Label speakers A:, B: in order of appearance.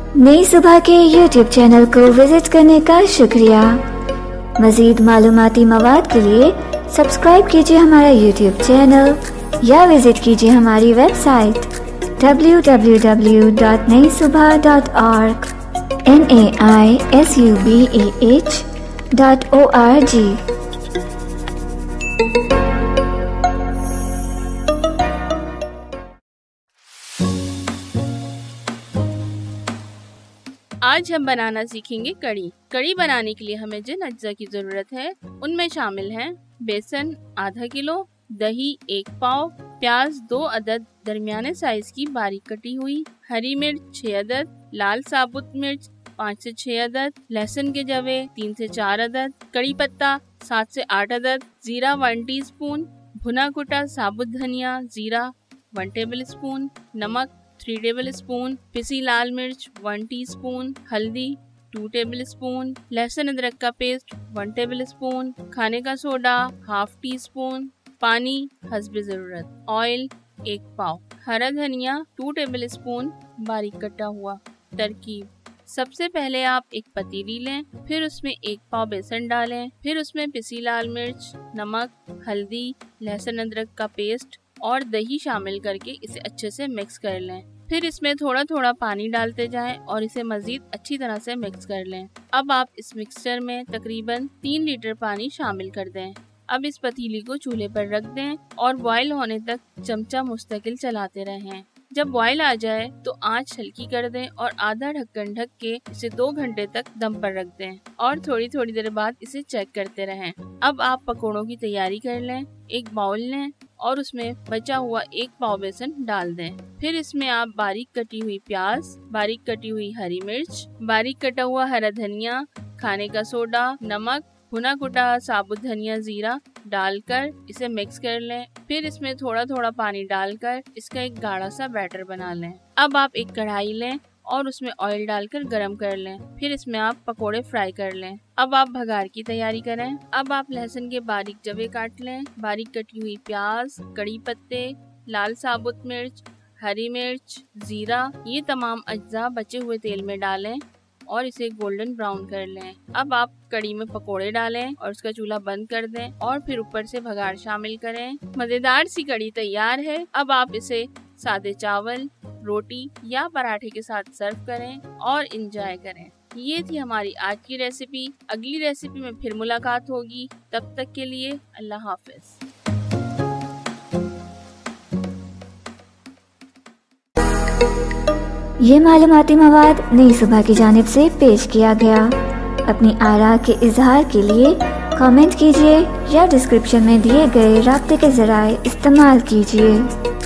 A: नई सुबह के YouTube चैनल को विजिट करने का शुक्रिया। मज़ीद मालूमाती मवाद के लिए सब्सक्राइब कीजिए हमारा YouTube चैनल या विजिट कीजिए हमारी वेबसाइट www.naisubah.org naisubah.org।
B: आज हम बनाना सीखेंगे कड़ी। कड़ी बनाने के लिए हमें जिन अज्जा की जरूरत है उनमें शामिल हैं बेसन आधा किलो, दही 1 पाव, प्याज 2 अदद दरमियाने साइज की बारीक कटी हुई, हरी मिर्च 6 अदद, लाल साबुत मिर्च 5 से 6 अदद, लहसुन के जवे 3 से 4 अदद, कड़ी पत्ता 7 से 8 अदद, जीरा 1 टीस्पून, भुना कुटा साबुत धनिया जीरा 1 टेबल स्पून, नमक 3 टेबल स्पून, पिसी लाल मिर्च 1 टीस्पून, हल्दी 2 टेबल स्पून, लहसुन अदरक का पेस्ट 1 टेबल स्पून, खाने का सोडा ½ टीस्पून, पानी हस्बे जरूरत, ऑयल 1 पाव, हरा धनिया 2 टेबल स्पून बारीक कटा हुआ। तरकीब: सबसे पहले आप एक पतीली लें, फिर उसमें 1 पाव बेसन डालें, फिर उसमें पिसी लाल मिर्च, नमक, हल्दी, लहसुन अदरक का पेस्ट और दही शामिल करके इसे अच्छे से मिक्स कर लें। फिर इसमें थोड़ा थोड़ा पानी डालते जाएं और इसे मजीद अच्छी तरह से मिक्स कर लें। अब आप इस मिक्सचर में तकरीबन 3 लीटर पानी शामिल कर दें। अब इस पतीली को चूल्हे पर रख दें और बॉयल होने तक चमचा मुस्तकिल चलाते रहें। जब बॉयल आ जाए तो आंच हल्की कर दें और आधा ढक्कन ढक के इसे 2 घंटे तक दम पर रख दें और थोड़ी थोड़ी देर बाद इसे चेक करते रहें। अब आप पकोड़ों की तैयारी कर लें। एक बाउल लें और उसमें बचा हुआ 1 पाव बेसन डाल दें। फिर इसमें आप बारीक कटी हुई प्याज, बारीक कटी हुई हरी मिर्च, बारीक कटा हुआ हरा धनिया, खाने का सोडा, नमक, भुना कुटा साबुत धनिया जीरा डालकर इसे मिक्स कर लें। फिर इसमें थोड़ा थोड़ा पानी डालकर इसका एक गाढ़ा सा बैटर बना लें। अब आप एक कढ़ाई लें और उसमें ऑयल डालकर गरम कर लें। फिर इसमें आप पकोड़े फ्राई कर लें। अब आप भगार की तैयारी करें। अब आप लहसुन के बारीक जवे काट लें, बारीक कटी हुई प्याज, कड़ी पत्ते, लाल साबुत मिर्च, हरी मिर्च, जीरा, ये तमाम अज्जा बचे हुए तेल में डालें और इसे गोल्डन ब्राउन कर लें। अब आप कड़ी में पकोड़े डालें और उसका चूल्हा बंद कर दें और फिर ऊपर से भगार शामिल करें। मजेदार सी कड़ी तैयार है। अब आप इसे सादे चावल, रोटी या पराठे के साथ सर्व करें और एंजॉय करें। ये थी हमारी आज की रेसिपी। अगली रेसिपी में फिर मुलाकात होगी। तब तक के लिए अल्लाह हाफिज।
A: ये मालूमाती मवाद नई सुबह की जानिब से पेश किया गया। अपनी आरा के इजहार के लिए कमेंट कीजिए या डिस्क्रिप्शन में दिए गए राब्ते के ज़राए इस्तेमाल कीजिए।